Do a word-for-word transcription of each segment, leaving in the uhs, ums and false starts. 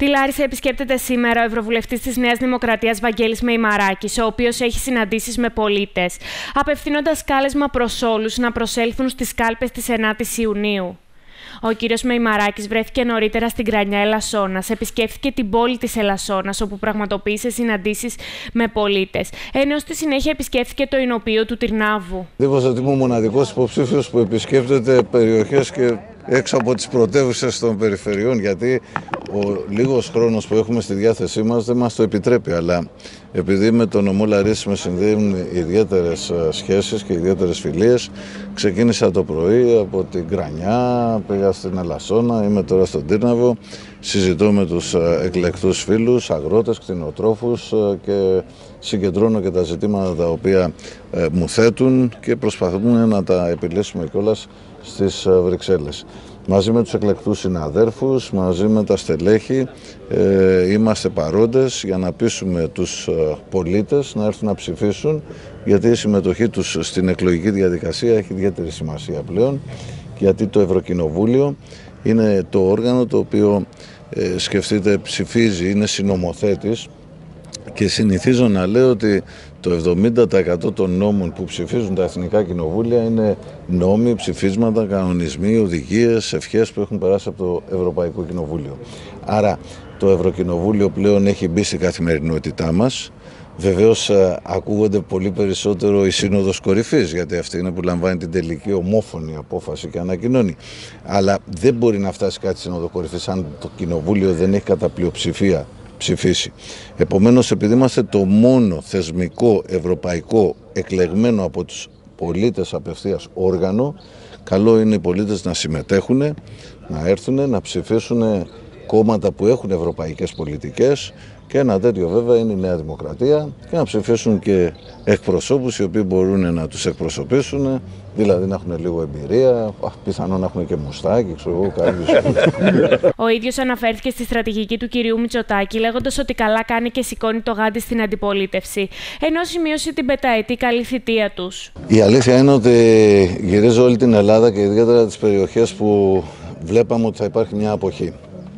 Τη Λάρισα επισκέπτεται σήμερα ο Ευρωβουλευτής της Νέας Δημοκρατίας Βαγγέλης Μεϊμαράκης, ο οποίος έχει συναντήσεις με πολίτες, απευθύνοντας κάλεσμα προς όλους να προσέλθουν στις κάλπες της ενάτης Ιουνίου. Ο κύριος Μεϊμαράκης βρέθηκε νωρίτερα στην Κρανιά Ελασσόνας, επισκέφθηκε την πόλη της Ελασσόνας, όπου πραγματοποίησε συναντήσεις με πολίτες, ενώ στη συνέχεια επισκέφθηκε το Εινοποιείο του Τυρνάβου. Δίχως ότι είμαι ο μοναδικός υποψήφιος που επισκέπτεται περιοχές και έξω από τις πρωτεύουσες των περιφερειών, γιατί ο λίγος χρόνος που έχουμε στη διάθεσή μας δεν μας το επιτρέπει, αλλά επειδή με τον νομό Λαρίσης με συνδέουν ιδιαίτερες σχέσεις και ιδιαίτερες φιλίες, ξεκίνησα το πρωί από την Κρανιά, πήγα στην Ελασσόνα, είμαι τώρα στον Τύρναβο, συζητώ με τους εκλεκτούς φίλους, αγρότες, κτηνοτρόφους και συγκεντρώνω και τα ζητήματα τα οποία μου θέτουν και προσπαθούμε να τα επιλύσουμε κιόλας στις Βρυξέλλες. Μαζί με τους εκλεκτούς συναδέρφους, μαζί με τα στελέχη, ε, είμαστε παρόντες για να πείσουμε τους πολίτες να έρθουν να ψηφίσουν, γιατί η συμμετοχή τους στην εκλογική διαδικασία έχει ιδιαίτερη σημασία πλέον, γιατί το Ευρωκοινοβούλιο είναι το όργανο το οποίο, ε, σκεφτείτε, ψηφίζει, είναι συνομοθέτης, και συνηθίζω να λέω ότι το εβδομήντα τοις εκατό των νόμων που ψηφίζουν τα εθνικά κοινοβούλια είναι νόμοι, ψηφίσματα, κανονισμοί, οδηγίες, ευχές που έχουν περάσει από το Ευρωπαϊκό Κοινοβούλιο. Άρα το Ευρωκοινοβούλιο πλέον έχει μπει στην καθημερινότητά μας. Βεβαίως ακούγονται πολύ περισσότερο η Σύνοδος Κορυφής, γιατί αυτή είναι που λαμβάνει την τελική ομόφωνη απόφαση και ανακοινώνει. Αλλά δεν μπορεί να φτάσει κάτι Σύνοδο Κορυφής αν το Κοινοβούλιο δεν έχει κατά πλειοψηφία ψηφίσει. Επομένως, επειδή είμαστε το μόνο θεσμικό ευρωπαϊκό εκλεγμένο από τους πολίτες απευθείας όργανο, καλό είναι οι πολίτες να συμμετέχουν, να έρθουν, να ψηφίσουν κόμματα που έχουν ευρωπαϊκές πολιτικές, και ένα τέτοιο βέβαια είναι η Νέα Δημοκρατία, και να ψηφίσουν και εκπροσώπους οι οποίοι μπορούν να τους εκπροσωπήσουν, δηλαδή να έχουν λίγο εμπειρία, πιθανόν να έχουν και μουστάκι, ξέρω εγώ, κάποιους. Ο ίδιος αναφέρθηκε στη στρατηγική του κυρίου Μητσοτάκη, λέγοντας ότι καλά κάνει και σηκώνει το γάντι στην αντιπολίτευση, ενώ σημείωσε την πενταετή καλή θητεία τους. Η αλήθεια είναι ότι γυρίζω όλη την Ελλάδα και ιδιαίτερα τις περιοχές που βλέπαμε ότι θα υπάρχει μια αποχή.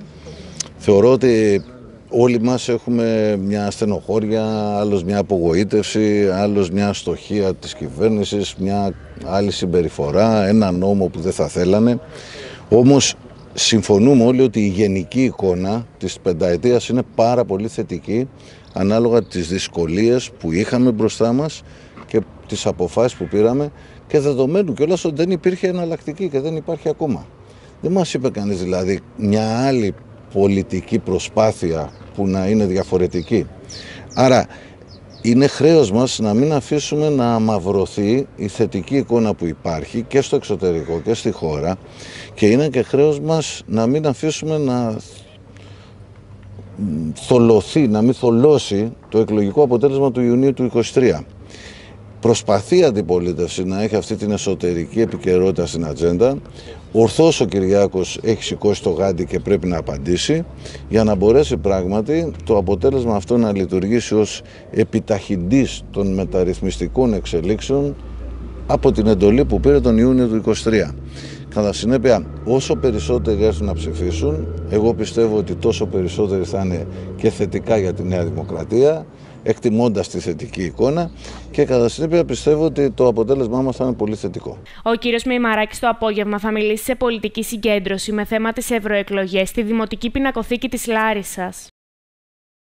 Θεωρώ ότι όλοι μας έχουμε μια στενοχώρια, άλλος μια απογοήτευση, άλλος μια αστοχία της κυβέρνησης, μια άλλη συμπεριφορά, ένα νόμο που δεν θα θέλανε. Όμως συμφωνούμε όλοι ότι η γενική εικόνα της πενταετίας είναι πάρα πολύ θετική, ανάλογα τις δυσκολίες που είχαμε μπροστά μας και τις αποφάσεις που πήραμε, και δεδομένου κιόλας ότι δεν υπήρχε εναλλακτική και δεν υπάρχει ακόμα. Δεν μας είπε κανείς δηλαδή μια άλλη πολιτική προσπάθεια που να είναι διαφορετική. Άρα είναι χρέος μας να μην αφήσουμε να αμαυρωθεί η θετική εικόνα που υπάρχει και στο εξωτερικό και στη χώρα, και είναι και χρέος μας να μην αφήσουμε να θολωθεί, να μην θολώσει το εκλογικό αποτέλεσμα του Ιουνίου του είκοσι τρία. Προσπαθεί η αντιπολίτευση να έχει αυτή την εσωτερική επικαιρότητα στην ατζέντα. Ορθώς ο Κυριάκος έχει σηκώσει το γάντι και πρέπει να απαντήσει, για να μπορέσει πράγματι το αποτέλεσμα αυτό να λειτουργήσει ως επιταχυντής των μεταρρυθμιστικών εξελίξεων από την εντολή που πήρε τον Ιούνιο του είκοσι τρία. Κατά συνέπεια, όσο περισσότεροι έρθουν να ψηφίσουν, εγώ πιστεύω ότι τόσο περισσότεροι θα είναι και θετικά για τη Νέα Δημοκρατία, εκτιμώντας τη θετική εικόνα, και κατά συνέπεια πιστεύω ότι το αποτέλεσμά μας θα είναι πολύ θετικό. Ο κύριος Μεϊμαράκης το απόγευμα θα μιλήσει σε πολιτική συγκέντρωση με θέμα τις ευρωεκλογές στη Δημοτική Πινακοθήκη της Λάρισσας.